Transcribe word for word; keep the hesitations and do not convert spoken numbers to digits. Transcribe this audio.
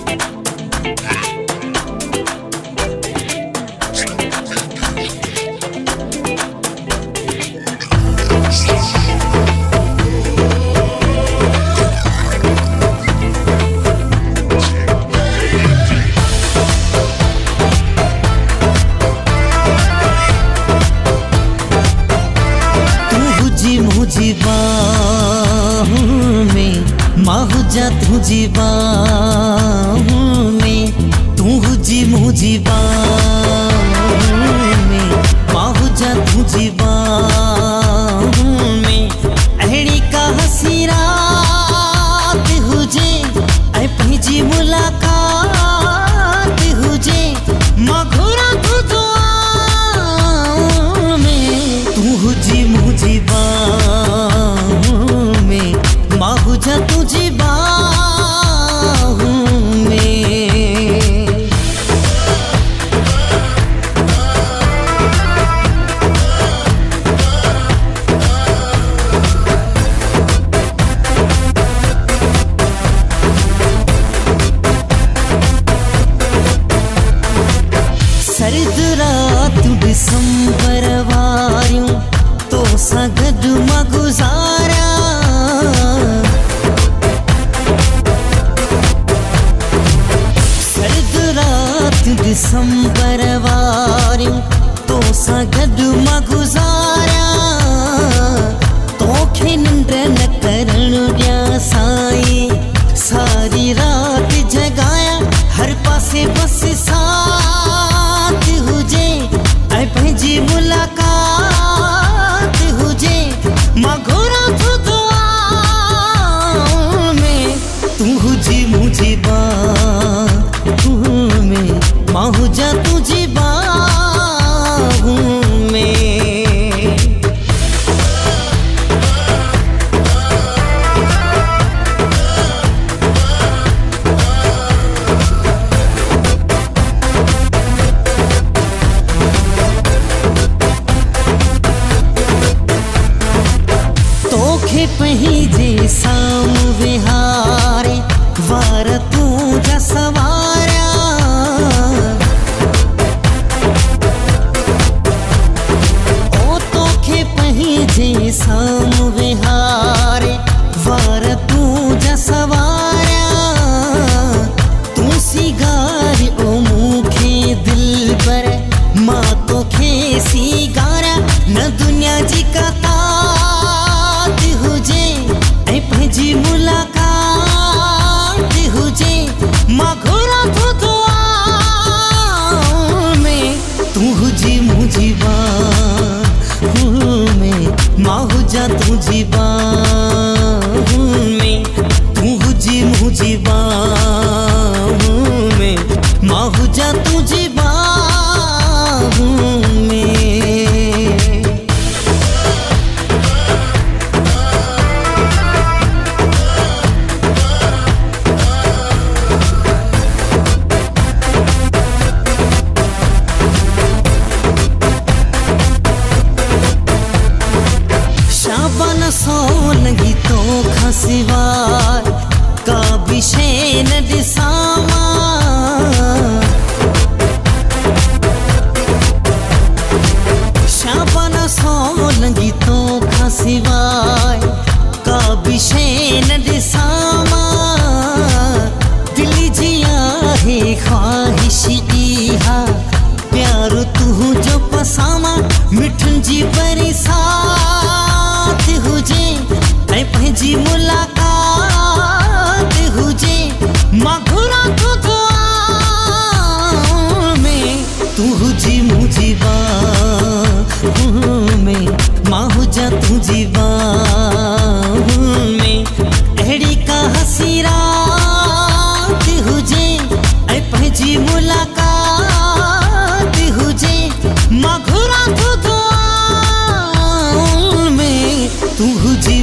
तुझी बाहों में माहू जा तुझी बाहों में तुझी मुझी बाहों में माहू जा तुझी बाहों में अहड़ी का हसी रात हुजे ऐ पहजी मुलाकात हुजे मघुरा तू दुआओं में तुझी मुझी बाहों में माहू जा तुझी बाहों में। सर्द रात दिसंबर वारियूं तो सगद मां गुजारा सर्द रात दिसंबर वारियूं तो सगद मां गुजारा तोखे निंड न करण ॾिया साईं सारी रात जगाया हर पासे बस साथ हुजे ऐ पंहिंजी मुलाकात हुजे मघुरा तू दुआओं में तुझी मुझी बाहों में माहू जा तुझी बाहों में। पंहिंजे साम्हूं विहारे वार तूं जा सवारिया ओ तोखे पंहिंजे साम्हूं विहारे वार तूं जा सवारिया तूं सिगार ओ मूंखे दिल पर मां तोखे सिगारा न दुनिया जी कथा पंहिंजी मुलाकात हुजे मघुरा तू दुआओं में तुझी मुझी बाहों में माहू जा तुझी बाहों में तुझी मुझी बाहों में माहू जा तुझी बाहों में। सोलंगी तो खसिवार का विषय न दिसामा शाबाना सोलंगी तो खसिवार का विषय न दिसामा दिल जिया है ख्वाहिश इहा प्यार तू जो पसामा मिठन जी बरसात हुजे ऐ पंहिंजी मुलाकात हुजे मघुरा तू दुआओं में तुझी मुझी बाहों में माहू जा तुझी बाहों में अहड़ी का हसी रात हुजे ऐ पंहिंजी मुलाकात हुजे मघुरा तू दुआओं में तुझी